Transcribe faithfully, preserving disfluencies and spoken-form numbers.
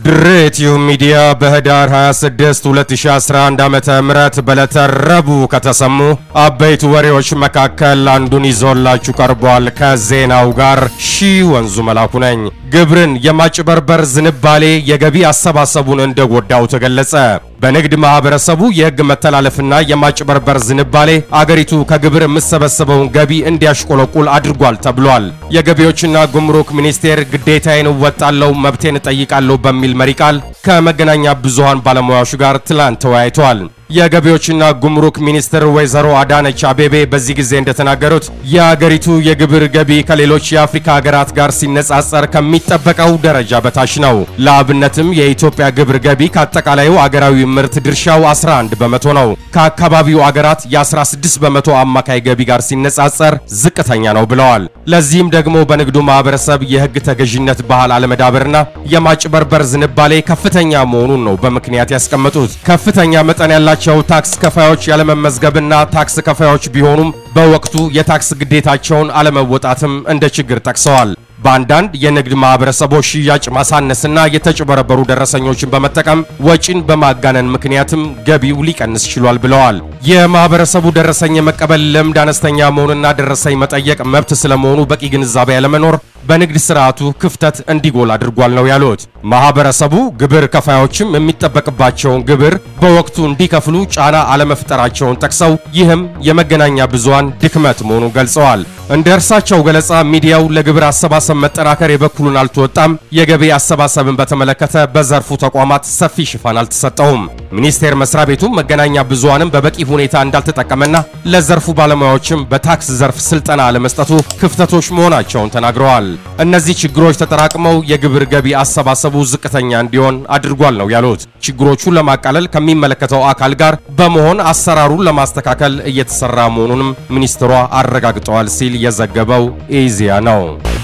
ድሬቲዩ ሚዲያ በህዳር ሃያ ስድስት ሁለት ሺህ አስራ አንድ ዓመተ ምህረት በለተረቡ ከተሰሙ አበይት ወሬዎች መካከል አንዱን ይዞላችሁ ቀርቧል። ከዜናው ጋር ሺ ወንዙ መላኩ ነኝ። ግብርን የማጭበርበር ዝንባሌ የገቢ አሰባሰቡን እንደጎዳው ተገለጸ። በንግድ ማህበረሰቡ የህግ መተላለፍና የማጭበርበር ዝንባሌ አገሪቱ ከግብር የምትሰበሰበውን ገቢ እንዲያሽቆለቁል አድርጓል ተብሏል። የገቢዎችና ጉምሩክ ሚኒስቴር ግዴታዬን እወጣለሁ መብቴን እጠይቃለሁ በሚል መሪ ቃል ከመገናኛ ብዙሃን ባለሙያዎች ጋር ትላንት ተወያይቷል። የገቢዎችና ጉምሩክ ሚኒስትር ወይዘሮ አዳነች አቤቤ በዚህ ጊዜ እንደተናገሩት የአገሪቱ የግብር ገቢ ከሌሎች የአፍሪካ ሀገራት ጋር ሲነጻጸር ከሚጠበቀው ደረጃ በታች ነው። ለአብነትም የኢትዮጵያ ግብር ገቢ ከአጠቃላዩ አገራዊ ምርት ድርሻው አስራ አንድ በመቶ ነው። ከአካባቢው አገራት የ16 በመቶ አማካይ ገቢ ጋር ሲነጻጸር ዝቅተኛ ነው ብለዋል። ለዚህም ደግሞ በንግዱ ማህበረሰብ የህግ ተገዥነት ባህል አለመዳበርና የማጭበርበር ዝንባሌ ከፍተኛ መሆኑን ነው በምክንያት ያስቀመጡት። ከፍተኛ መጠን ያላቸው ታክስ ከፋዮች ያለመመዝገብና ታክስ ከፋዮች ቢሆኑም በወቅቱ የታክስ ግዴታቸውን አለመወጣትም እንደ ችግር ጠቅሰዋል። ባንዳንድ የንግድ ማህበረሰቦች ሽያጭ ማሳነስና የተጨበረበሩ ደረሰኞችን በመጠቀም ወጪን በማጋነን ምክንያትም ገቢው ሊቀንስ ችሏል ብለዋል። የማህበረሰቡ ደረሰኝ መቀበል ልምድ አነስተኛ መሆንና ደረሰኝ መጠየቅ መብት ስለመሆኑ በቂ ግንዛቤ ያለመኖር በንግድ ስርዓቱ ክፍተት እንዲጎል አድርጓል ነው ያሉት። ማህበረሰቡ ግብር ከፋዮችም የሚጠበቅባቸውን ግብር በወቅቱ እንዲከፍሉ ጫና አለመፍጠራቸውን ጠቅሰው ይህም የመገናኛ ብዙሃን ድክመት መሆኑን ገልጸዋል። እንደ እርሳቸው ገለጻ ሚዲያው ለግብር አሰባሰብ መጠናከር የበኩሉን አልተወጣም። የገቢ አሰባሰብን በተመለከተ በዘርፉ ተቋማት ሰፊ ሽፋን አልተሰጠውም። ሚኒስቴር መስሪያ ቤቱ መገናኛ ብዙሃንም በበቂ ሁኔታ እንዳልተጠቀመና ለዘርፉ ባለሙያዎችም በታክስ ዘርፍ ስልጠና አለመስጠቱ ክፍተቶች መሆናቸውን ተናግረዋል። እነዚህ ችግሮች ተጠራቅመው የግብር ገቢ አሰባሰቡ ዝቅተኛ እንዲሆን አድርጓል ነው ያሉት። ችግሮቹን ለማቃለል ከሚመለከተው አካል ጋር በመሆን አሰራሩን ለማስተካከል እየተሰራ መሆኑንም ሚኒስትሯ አረጋግጠዋል ሲል የዘገበው ኢዜአ ነው።